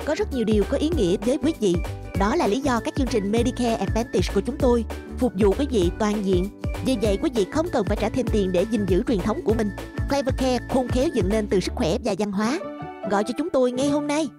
có rất nhiều điều có ý nghĩa với quý vị. Đó là lý do các chương trình Medicare Advantage của chúng tôi phục vụ quý vị toàn diện. Vì vậy quý vị không cần phải trả thêm tiền để gìn giữ truyền thống của mình. Clever Care khôn khéo dựng nên từ sức khỏe và văn hóa. Gọi cho chúng tôi ngay hôm nay.